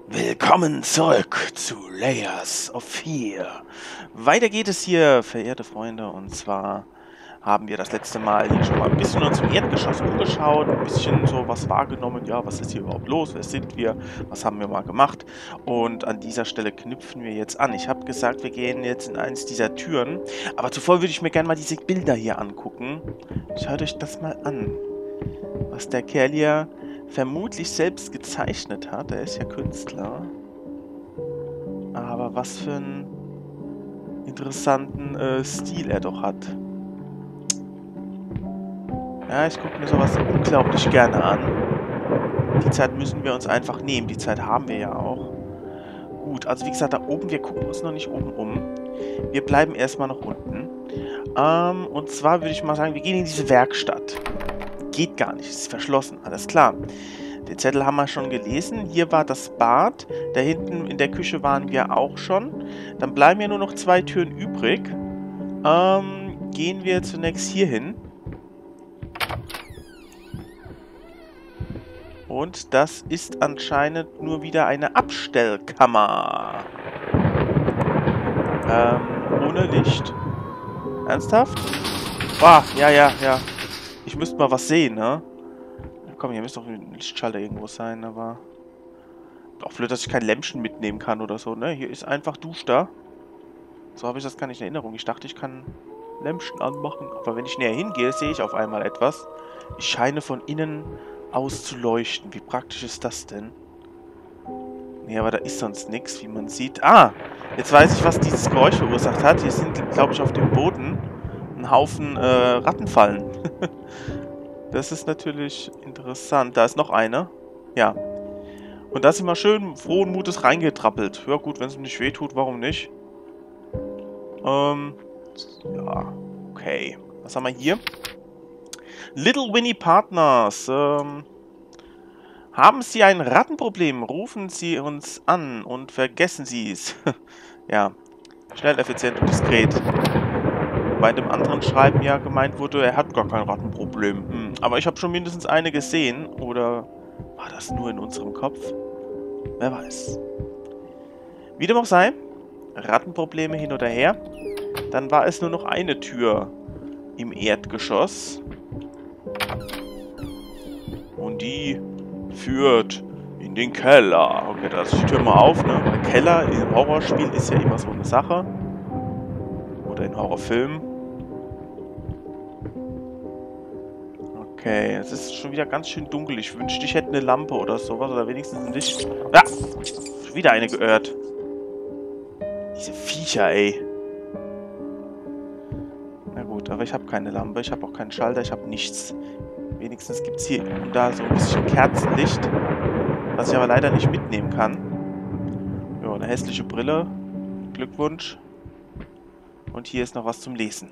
Willkommen zurück zu Layers of Fear. Weiter geht es hier, verehrte Freunde, und zwar haben wir das letzte Mal hier schon mal ein bisschen uns im Erdgeschoss umgeschaut, ein bisschen so was wahrgenommen, ja, was ist hier überhaupt los, wer sind wir, was haben wir mal gemacht, und an dieser Stelle knüpfen wir jetzt an. Ich habe gesagt, wir gehen jetzt in eins dieser Türen, aber zuvor würde ich mir gerne mal diese Bilder hier angucken. Schaut euch das mal an, was der Kerl hier vermutlich selbst gezeichnet hat. Er ist ja Künstler. Aber was für einen interessanten Stil er doch hat. Ja, ich gucke mir sowas unglaublich gerne an. Die Zeit müssen wir uns einfach nehmen. Die Zeit haben wir ja auch. Gut, also wie gesagt, da oben, wir gucken uns noch nicht oben um. Wir bleiben erstmal noch unten. Und zwar würde ich mal sagen, wir gehen in diese Werkstatt. Geht gar nicht, ist verschlossen, alles klar. Den Zettel haben wir schon gelesen. Hier war das Bad. Da hinten in der Küche waren wir auch schon. Dann bleiben ja nur noch 2 Türen übrig. Gehen wir zunächst hier hin. Und das ist anscheinend nur wieder eine Abstellkammer. Ohne Licht. Ernsthaft? Ah, ja. Ich müsste mal was sehen, ne? Komm, hier müsste doch ein Lichtschalter irgendwo sein, aber... Auch blöd, dass ich kein Lämpchen mitnehmen kann oder so, ne? Hier ist einfach Dusch da. So habe ich das gar nicht in Erinnerung. Ich dachte, ich kann Lämpchen anmachen. Aber wenn ich näher hingehe, sehe ich auf einmal etwas. Ich scheine von innen aus zu leuchten. Wie praktisch ist das denn? Nee, aber da ist sonst nichts, wie man sieht. Ah! Jetzt weiß ich, was dieses Geräusch verursacht hat. Hier sind, glaube ich, auf dem Boden ein Haufen Rattenfallen. Das ist natürlich interessant. Da ist noch eine. Ja. Und da sind wir schön frohen Mutes reingetrappelt. Ja gut, wenn es mir nicht wehtut, warum nicht? Ja, okay. Was haben wir hier? Little Winnie Partners. Haben Sie ein Rattenproblem? Rufen Sie uns an und vergessen Sie es. Ja, schnell, effizient und diskret. Bei dem anderen Schreiben ja gemeint wurde, er hat gar kein Rattenproblem. Aber ich habe schon mindestens eine gesehen. Oder war das nur in unserem Kopf? Wer weiß. Wie dem auch sei, Rattenprobleme hin oder her. Dann war es nur noch eine Tür im Erdgeschoss. Und die führt in den Keller. Okay, da lasse ich die Tür mal auf, ne? Weil Keller im Horrorspiel ist ja immer so eine Sache. Oder in Horrorfilmen. Okay, es ist schon wieder ganz schön dunkel. Ich wünschte, ich hätte eine Lampe oder sowas. Oder wenigstens ein Licht. Ah! Schon wieder eine geirrt. Diese Viecher, ey. Na gut, aber ich habe keine Lampe. Ich habe auch keinen Schalter. Ich habe nichts. Wenigstens gibt es hier und da so ein bisschen Kerzenlicht. Was ich aber leider nicht mitnehmen kann. Ja, eine hässliche Brille. Glückwunsch. Und hier ist noch was zum Lesen.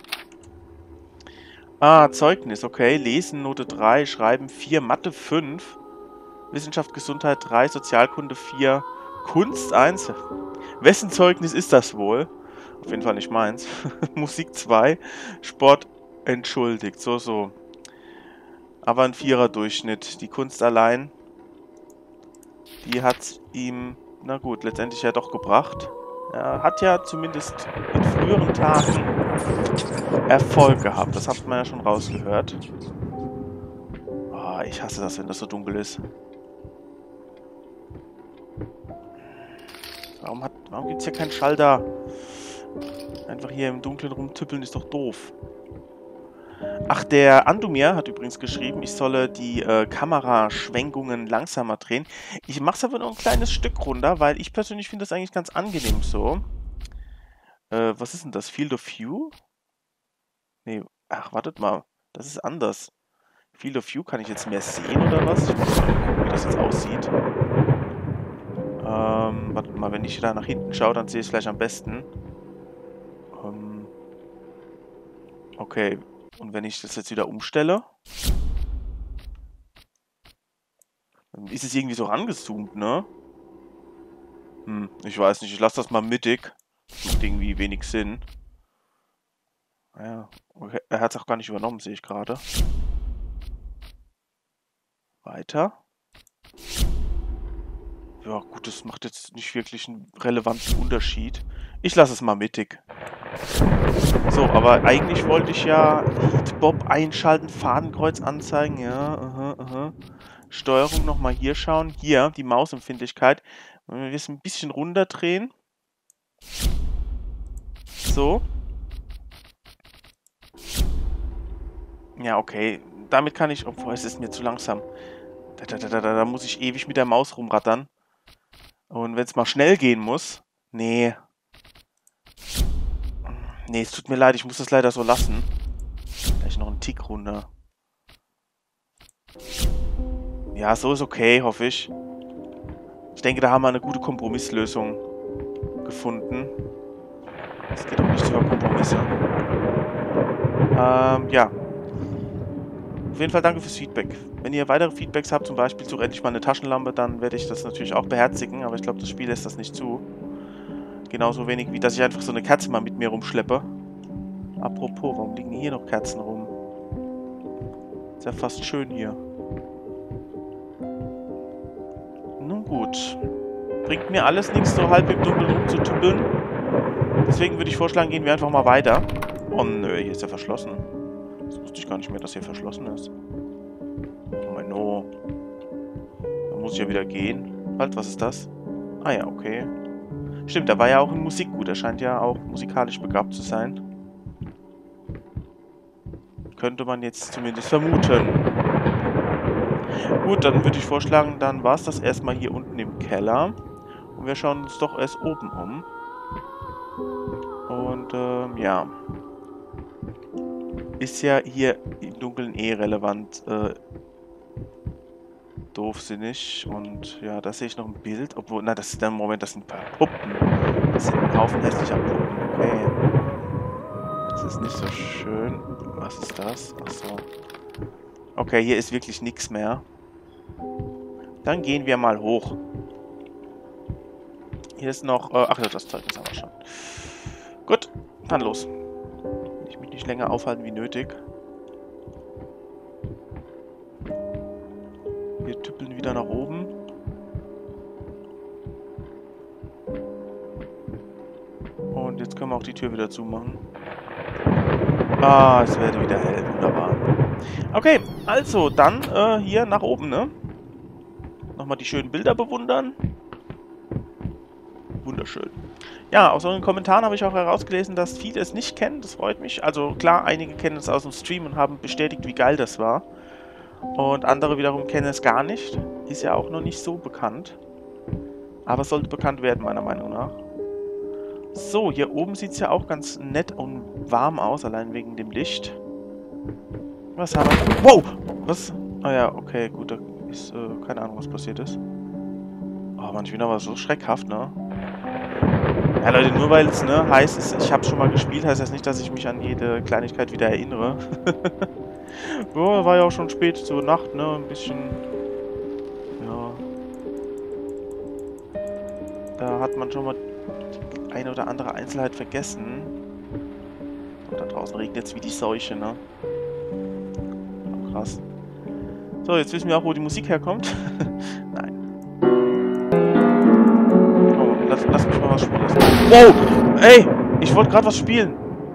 Ah, Zeugnis, okay. Lesen, Note 3, Schreiben 4, Mathe 5, Wissenschaft, Gesundheit 3, Sozialkunde 4, Kunst 1. Wessen Zeugnis ist das wohl? Auf jeden Fall nicht meins. Musik 2, Sport entschuldigt. So. Aber ein 4er Durchschnitt. Die Kunst allein, die hat ihm, na gut, letztendlich ja doch gebracht. Er hat ja zumindest in früheren Tagen Erfolg gehabt. Das hat man ja schon rausgehört. Oh, ich hasse das, wenn das so dunkel ist. Warum gibt es hier keinen Schalter? Einfach hier im Dunkeln rumtüppeln ist doch doof. Ach, der Andumir hat übrigens geschrieben, ich solle die Kameraschwenkungen langsamer drehen. Ich mache es aber nur ein kleines Stück runter, weil ich persönlich finde das eigentlich ganz angenehm so. Was ist denn das? Field of View? Nee, ach, wartet mal. Das ist anders. Field of View, kann ich jetzt mehr sehen oder was? Ich muss mal gucken, wie das jetzt aussieht. Wartet mal, wenn ich da nach hinten schaue, dann sehe ich es vielleicht am besten. Okay. Und wenn ich das jetzt wieder umstelle, dann ist es irgendwie so rangezoomt, ne? Ich weiß nicht, ich lasse das mal mittig. Das macht irgendwie wenig Sinn. Ja, okay. Er hat es auch gar nicht übernommen, sehe ich gerade. Weiter. Ja, gut, das macht jetzt nicht wirklich einen relevanten Unterschied. Ich lasse es mal mittig. So, aber eigentlich wollte ich ja Heatbob einschalten, Fadenkreuz anzeigen. Ja, aha, aha. Steuerung nochmal hier schauen. Hier, die Mausempfindlichkeit. Wenn wir es ein bisschen runterdrehen. So. Ja, okay. Damit kann ich... Obwohl, es ist mir zu langsam. Da muss ich ewig mit der Maus rumrattern. Und wenn es mal schnell gehen muss... Nee. Nee, es tut mir leid, ich muss das leider so lassen. Vielleicht noch einen Tick runter. Ja, so ist okay, hoffe ich. Ich denke, da haben wir eine gute Kompromisslösung gefunden. Es geht auch nicht über Kompromisse. Ja. Auf jeden Fall danke fürs Feedback. Wenn ihr weitere Feedbacks habt, zum Beispiel zu endlich mal eine Taschenlampe, dann werde ich das natürlich auch beherzigen, aber ich glaube, das Spiel lässt das nicht zu. Genauso wenig, wie dass ich einfach so eine Kerze mal mit mir rumschleppe. Apropos, warum liegen hier noch Kerzen rum? Ist ja fast schön hier. Nun gut. Bringt mir alles nichts, so halb im Dunkeln rumzutüppeln. Deswegen würde ich vorschlagen, gehen wir einfach mal weiter. Oh nö, hier ist ja verschlossen. Das wusste ich gar nicht mehr, dass hier verschlossen ist. Oh mein no. Da muss ich ja wieder gehen. Halt, was ist das? Ah ja, okay. Stimmt, da war ja auch in Musik gut. Er scheint ja auch musikalisch begabt zu sein. Könnte man jetzt zumindest vermuten. Gut, dann würde ich vorschlagen, dann war es das erstmal hier unten im Keller. Und wir schauen uns doch erst oben um. Und, ja. Ist ja hier im Dunkeln eh relevant, doofsinnig. Und, ja, da sehe ich noch ein Bild. Obwohl, na, das ist dann, Moment, das sind ein paar Puppen. Das sind ein Haufen hässlicher Puppen, okay. Das ist nicht so schön. Was ist das? Achso. Okay, hier ist wirklich nichts mehr. Dann gehen wir mal hoch. Hier ist noch... ach ja, das Zeugnis haben wir schon. Gut, dann los. Ich mich nicht länger aufhalten wie nötig. Wir tüppeln wieder nach oben. Und jetzt können wir auch die Tür wieder zumachen. Ah, es werde wieder hell. Wunderbar. Okay, also dann hier nach oben, ne? Nochmal die schönen Bilder bewundern. Wunderschön. Ja, aus euren Kommentaren habe ich auch herausgelesen, dass viele es nicht kennen. Das freut mich. Also klar, einige kennen es aus dem Stream und haben bestätigt, wie geil das war. Und andere wiederum kennen es gar nicht. Ist ja auch noch nicht so bekannt. Aber es sollte bekannt werden, meiner Meinung nach. So, hier oben sieht es ja auch ganz nett und warm aus, allein wegen dem Licht. Was haben wir? Wow! Was? Ah ja, okay, gut, da ist, keine Ahnung, was passiert ist. Oh Mann, ich bin aber so schreckhaft, ne? Ja, Leute, nur weil es, ne, heißt, ich habe schon mal gespielt, heißt das nicht, dass ich mich an jede Kleinigkeit wieder erinnere. Ja, war ja auch schon spät zur Nacht, ne, ein bisschen, ja. Da hat man schon mal die eine oder andere Einzelheit vergessen. Und da draußen regnet es wie die Seuche, ne? Oh, krass. So, jetzt wissen wir auch, wo die Musik herkommt. Nein. Oh, lass mich mal was spielen lassen. Wow! Ey! Ich wollte gerade was spielen.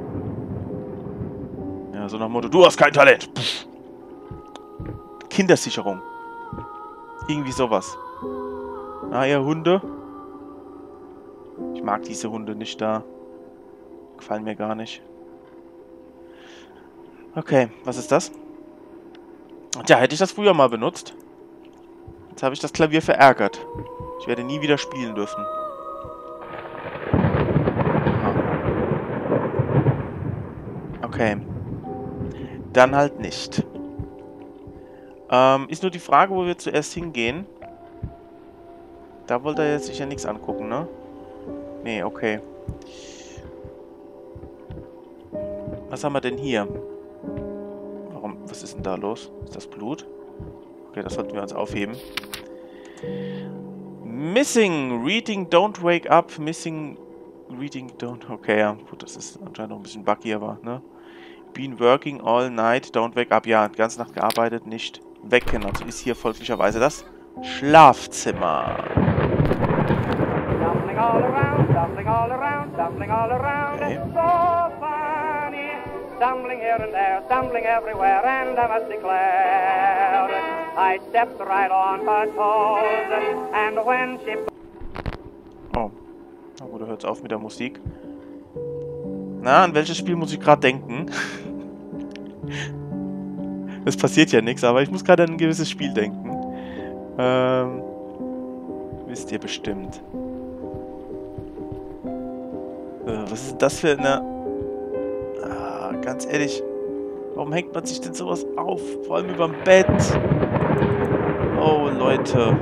Ja, so nach dem Motto, du hast kein Talent. Pff. Kindersicherung. Irgendwie sowas. Ah, ihr Hunde. Ich mag diese Hunde nicht da. Gefallen mir gar nicht. Okay, was ist das? Tja, hätte ich das früher mal benutzt. Jetzt habe ich das Klavier verärgert. Ich werde nie wieder spielen dürfen. Okay. Dann halt nicht. Ist nur die Frage, wo wir zuerst hingehen. Da wollte er jetzt sicher nichts angucken, ne? Nee, okay. Was haben wir denn hier? Warum? Was ist denn da los? Ist das Blut? Okay, das sollten wir uns aufheben. Missing. Reading, don't wake up. Missing. Reading, don't... Okay, ja. Gut, das ist anscheinend noch ein bisschen buggy, aber, ne? Been working all night, don't wake up. Ja, die ganze Nacht gearbeitet, nicht wecken. Also ist hier folglicherweise das Schlafzimmer. all around. Okay. So funny, stumbling here and there, stumbling everywhere, and I must declare I stepped right on her toes, and when she... Oh, na gut, hört's auf mit der Musik. Na, an welches Spiel muss ich gerade denken? Es passiert ja nichts, aber ich muss gerade an ein gewisses Spiel denken. Wisst ihr bestimmt. Was ist denn das für eine... Ah, ganz ehrlich. Warum hängt man sich denn sowas auf? Vor allem überm Bett. Oh, Leute.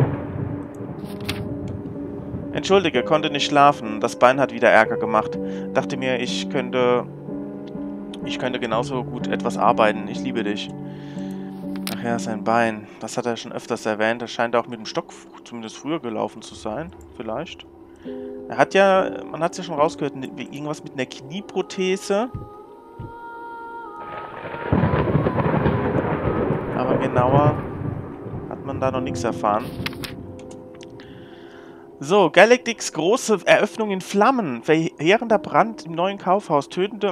Entschuldige, konnte nicht schlafen. Das Bein hat wieder Ärger gemacht. Dachte mir, ich könnte genauso gut etwas arbeiten. Ich liebe dich. Ach ja, sein Bein. Das hat er schon öfters erwähnt. Er scheint auch mit dem Stock zumindest früher gelaufen zu sein. Vielleicht. Er hat ja, man hat es ja schon rausgehört, irgendwas mit einer Knieprothese. Aber genauer hat man da noch nichts erfahren. So, Galactics große Eröffnung in Flammen. Verheerender Brand im neuen Kaufhaus. Tötende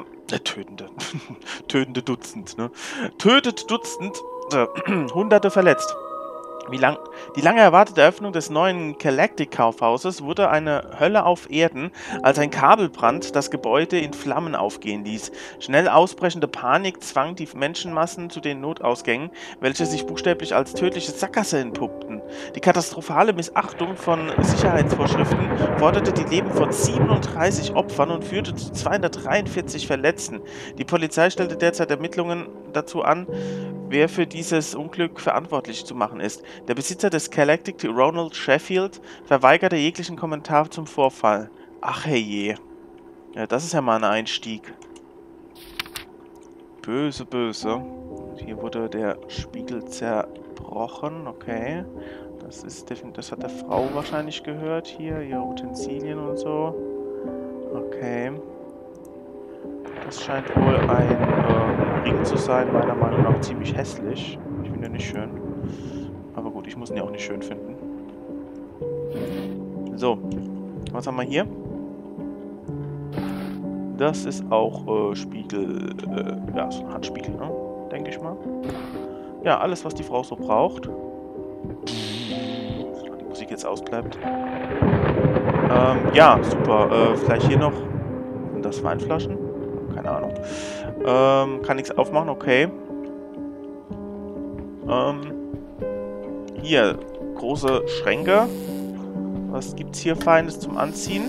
Dutzend, ne? Tötet Dutzend. Hunderte verletzt. Die lange erwartete Eröffnung des neuen Galactic-Kaufhauses wurde eine Hölle auf Erden, als ein Kabelbrand das Gebäude in Flammen aufgehen ließ. Schnell ausbrechende Panik zwang die Menschenmassen zu den Notausgängen, welche sich buchstäblich als tödliche Sackgasse entpuppten. Die katastrophale Missachtung von Sicherheitsvorschriften forderte die Leben von 37 Opfern und führte zu 243 Verletzten. Die Polizei stellte derzeit Ermittlungen dazu an, wer für dieses Unglück verantwortlich zu machen ist. Der Besitzer des Galactic, Ronald Sheffield, verweigerte jeglichen Kommentar zum Vorfall. Ach herrje. Ja, das ist ja mal ein Einstieg. Böse, böse. Hier wurde der Spiegel zerbrochen. Okay. Das hat der Frau wahrscheinlich gehört. Hier, ihre Utensilien und so. Okay. Das scheint wohl ein Ring zu sein, meiner Meinung nach ziemlich hässlich. Ich finde ihn nicht schön. Aber gut, ich muss ihn ja auch nicht schön finden. So, was haben wir hier? Das ist auch Spiegel, ja, so ein Handspiegel, ne? Denke ich mal. Ja, alles, was die Frau so braucht. Die Musik jetzt ausbleibt. Ja, super. Vielleicht hier noch. Sind das Weinflaschen? Keine Ahnung. Kann nichts aufmachen, okay. Hier, große Schränke. Was gibt's hier Feines zum Anziehen?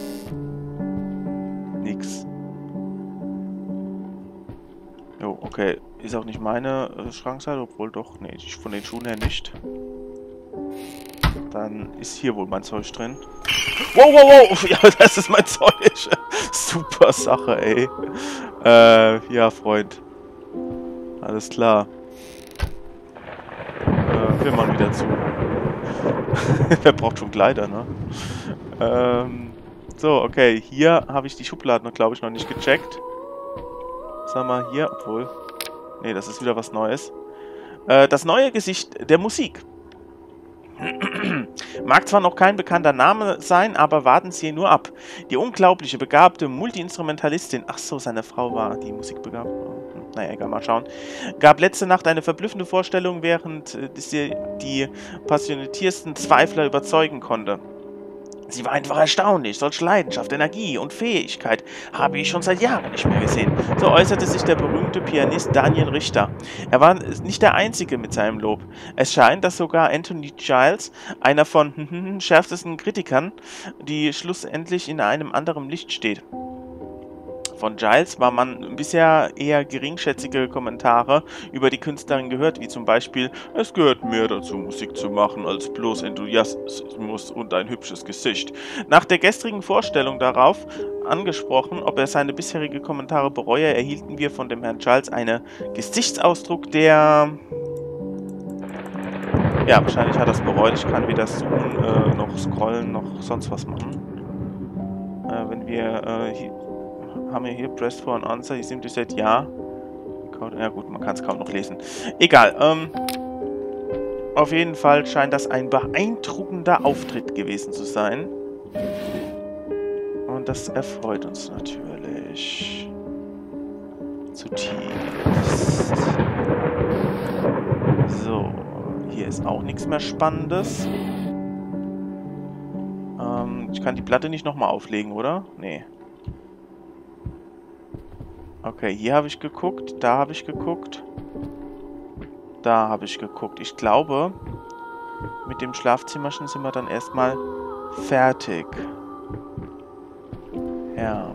Nix. Jo, okay. Ist auch nicht meine Schrankseite, obwohl doch, nee, von den Schuhen her nicht. Dann ist hier wohl mein Zeug drin. Wow, wow, wow! Ja, das ist mein Zeug. Super Sache, ey. Ja, Freund. Alles klar. Wir machen wieder zu. Wer braucht schon Kleider, ne? So, okay. Hier habe ich die Schubladen, glaube ich, noch nicht gecheckt. Was haben wir hier? Obwohl... Nee, das ist wieder was Neues. Das neue Gesicht der Musik. Mag zwar noch kein bekannter Name sein, aber warten Sie nur ab. Die unglaubliche, begabte Multi-Instrumentalistin, ach so, seine Frau war die Musikbegabte. Naja, egal, mal schauen. Gab letzte Nacht eine verblüffende Vorstellung, während sie die passioniertesten Zweifler überzeugen konnte. Sie war einfach erstaunlich. Solche Leidenschaft, Energie und Fähigkeit habe ich schon seit Jahren nicht mehr gesehen. So äußerte sich der berühmte Pianist Daniel Richter. Er war nicht der Einzige mit seinem Lob. Es scheint, dass sogar Anthony Giles, einer von schärfsten Kritikern, die schlussendlich in einem anderen Licht steht. Von Giles war man bisher eher geringschätzige Kommentare über die Künstlerin gehört, wie zum Beispiel: Es gehört mehr dazu, Musik zu machen, als bloß Enthusiasmus und ein hübsches Gesicht. Nach der gestrigen Vorstellung darauf angesprochen, ob er seine bisherige Kommentare bereue, erhielten wir von dem Herrn Giles einen Gesichtsausdruck, der... Ja, wahrscheinlich hat er es bereut. Ich kann weder zoomen, noch scrollen, noch sonst was machen. Wenn wir... haben wir hier Press for an Answer, he simply said ja. Ja gut, man kann es kaum noch lesen. Egal, auf jeden Fall scheint das ein beeindruckender Auftritt gewesen zu sein. Und das erfreut uns natürlich. ich. Zutiefst. So. Hier ist auch nichts mehr Spannendes. Ich kann die Platte nicht nochmal auflegen, oder? Nee. Okay, hier habe ich geguckt. Da habe ich geguckt. Da habe ich geguckt. Ich glaube, mit dem Schlafzimmerchen sind wir dann erstmal fertig. Ja.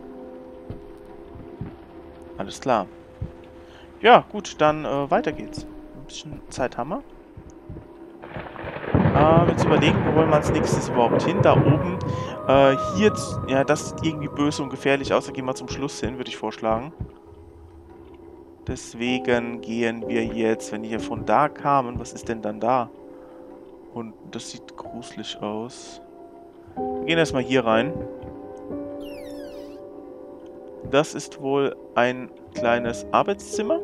Alles klar. Ja, gut, dann weiter geht's. Ein bisschen Zeit haben wir. Jetzt überlegen, wo wollen wir als nächstes überhaupt hin? Da oben. Hier, ja, das sieht irgendwie böse und gefährlich aus. Da gehen wir zum Schluss hin, würde ich vorschlagen. Deswegen gehen wir jetzt, wenn die hier von da kamen, was ist denn dann da? Und das sieht gruselig aus. Wir gehen erstmal hier rein. Das ist wohl ein kleines Arbeitszimmer.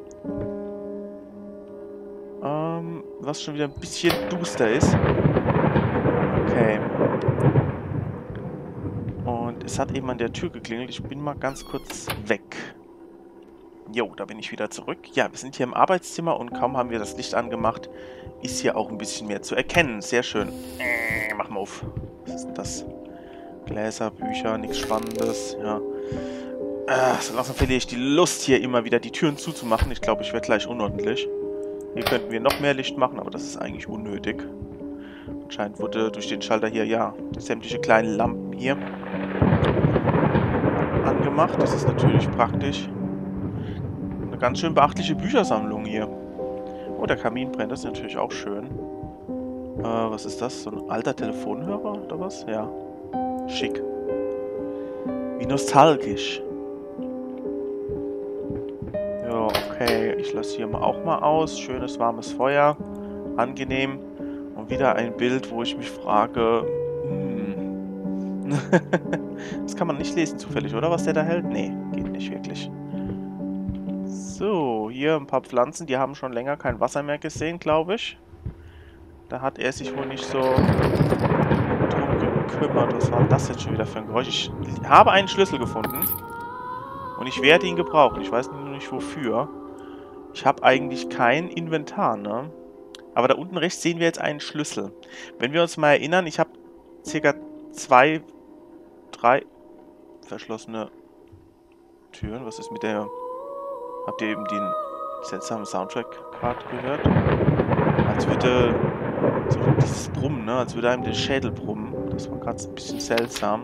Was schon wieder ein bisschen duster ist. Okay. Und es hat eben an der Tür geklingelt. Ich bin mal ganz kurz weg. Jo, da bin ich wieder zurück. Ja, wir sind hier im Arbeitszimmer und kaum haben wir das Licht angemacht, ist hier auch ein bisschen mehr zu erkennen. Sehr schön. Mach mal auf. Was ist denn das? Gläser, Bücher, nichts Spannendes. Ja. So langsam verliere ich die Lust, hier immer wieder die Türen zuzumachen. Ich glaube, ich werde gleich unordentlich. Hier könnten wir noch mehr Licht machen, aber das ist eigentlich unnötig. Anscheinend wurde durch den Schalter hier, ja, sämtliche kleinen Lampen hier angemacht. Das ist natürlich praktisch. Eine ganz schön beachtliche Büchersammlung hier. Oh, der Kamin brennt, das ist natürlich auch schön. Was ist das? So ein alter Telefonhörer oder was? Ja. Schick. Wie nostalgisch. Ja, okay. Ich lasse hier auch mal aus. Schönes, warmes Feuer. Angenehm. Und wieder ein Bild, wo ich mich frage... Das kann man nicht lesen zufällig, oder? Was der da hält? Nee, geht nicht wirklich. So, hier ein paar Pflanzen. Die haben schon länger kein Wasser mehr gesehen, glaube ich. Da hat er sich wohl nicht so drum gekümmert. Was war denn das jetzt schon wieder für ein Geräusch? Ich habe einen Schlüssel gefunden. Und ich werde ihn gebrauchen. Ich weiß nur nicht wofür. Ich habe eigentlich kein Inventar, ne? Aber da unten rechts sehen wir jetzt einen Schlüssel. Wenn wir uns mal erinnern, ich habe ca. 2, 3 verschlossene Türen. Was ist mit der... Habt ihr eben den seltsamen Soundtrack gerade gehört? Als würde... So dieses Brummen, ne? Als würde einem der Schädel brummen. Das war gerade ein bisschen seltsam.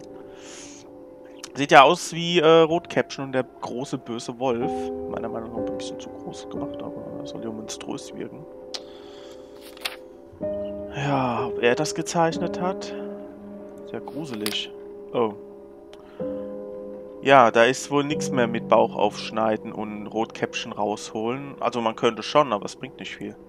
Sieht ja aus wie Rotkäppchen und der große böse Wolf. Meiner Meinung nach ein bisschen zu groß gemacht, aber soll ja monströs wirken. Ja, ob er das gezeichnet hat? Sehr gruselig. Oh. Ja, da ist wohl nichts mehr mit Bauch aufschneiden und Rotkäppchen rausholen. Also man könnte schon, aber es bringt nicht viel.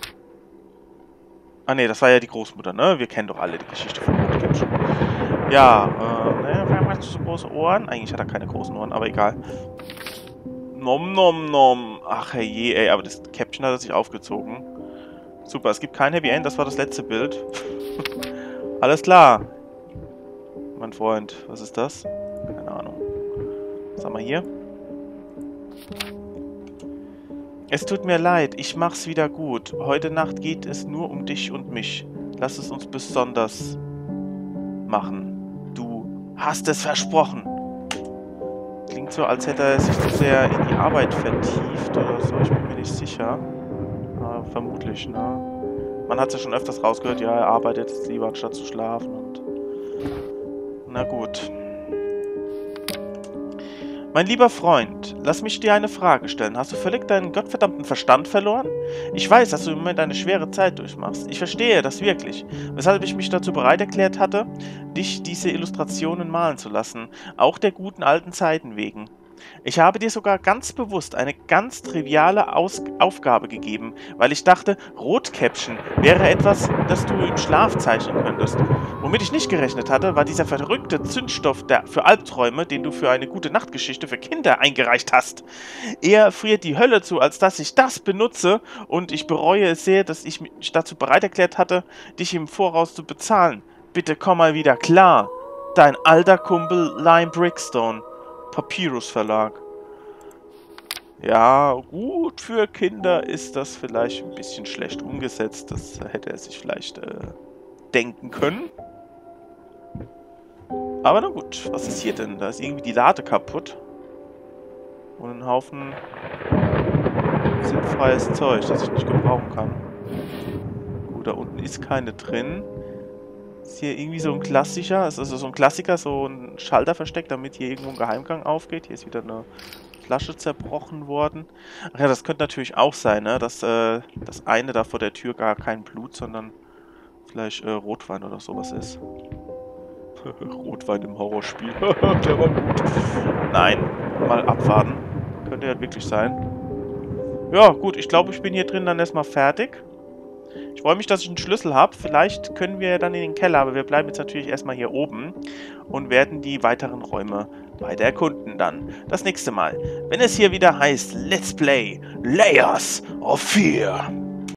Ah ne, das war ja die Großmutter, ne? Wir kennen doch alle die Geschichte von Rotkäppchen. Ja, naja, warum hast du so große Ohren? Eigentlich hat er keine großen Ohren, aber egal. Nom nom nom. Ach herrje, ey, aber das Käppchen hat er sich aufgezogen. Super, es gibt kein Happy End, das war das letzte Bild. Alles klar. Mein Freund, was ist das? Keine Ahnung. Was haben wir hier? Es tut mir leid, ich mach's wieder gut. Heute Nacht geht es nur um dich und mich. Lass es uns besonders machen. Du hast es versprochen. Klingt so, als hätte er sich zu sehr in die Arbeit vertieft oder so. Ich bin mir nicht sicher. Aber vermutlich, ne? Man hat es ja schon öfters rausgehört, ja, er arbeitet jetzt lieber, anstatt zu schlafen und... Na gut. Mein lieber Freund, lass mich dir eine Frage stellen. Hast du völlig deinen gottverdammten Verstand verloren? Ich weiß, dass du im Moment eine schwere Zeit durchmachst. Ich verstehe das wirklich. Weshalb ich mich dazu bereit erklärt hatte, dich diese Illustrationen malen zu lassen. Auch der guten alten Zeiten wegen. Ich habe dir sogar ganz bewusst eine ganz triviale Aufgabe gegeben, weil ich dachte, Rotkäppchen wäre etwas, das du im Schlaf zeichnen könntest. Womit ich nicht gerechnet hatte, war dieser verrückte Zündstoff für Albträume, den du für eine gute Nachtgeschichte für Kinder eingereicht hast. Eher friert die Hölle zu, als dass ich das benutze, und ich bereue es sehr, dass ich mich dazu bereit erklärt hatte, dich im Voraus zu bezahlen. Bitte komm mal wieder klar. Dein alter Kumpel Lime Brickstone. Papyrus Verlag. Ja, gut, für Kinder ist das vielleicht ein bisschen schlecht umgesetzt. Das hätte er sich vielleicht denken können. Aber na gut, was ist hier denn? Da ist irgendwie die Lade kaputt. Und ein Haufen sinnfreies Zeug, das ich nicht gebrauchen kann. Gut, da unten ist keine drin. Ist hier irgendwie so ein Klassiker, also so ein Klassiker, so ein Schalter versteckt, damit hier irgendwo ein Geheimgang aufgeht. Hier ist wieder eine Flasche zerbrochen worden. Ach ja, das könnte natürlich auch sein, ne? Dass das eine da vor der Tür gar kein Blut, sondern vielleicht Rotwein oder sowas ist. Rotwein im Horrorspiel. Der war gut. Nein, mal abwarten. Könnte ja wirklich sein. Ja, gut, ich glaube, ich bin hier drin dann erstmal fertig. Ich freue mich, dass ich einen Schlüssel habe. Vielleicht können wir dann in den Keller, aber wir bleiben jetzt natürlich erstmal hier oben und werden die weiteren Räume weiter erkunden dann. Das nächste Mal, wenn es hier wieder heißt Let's Play Layers of Fear.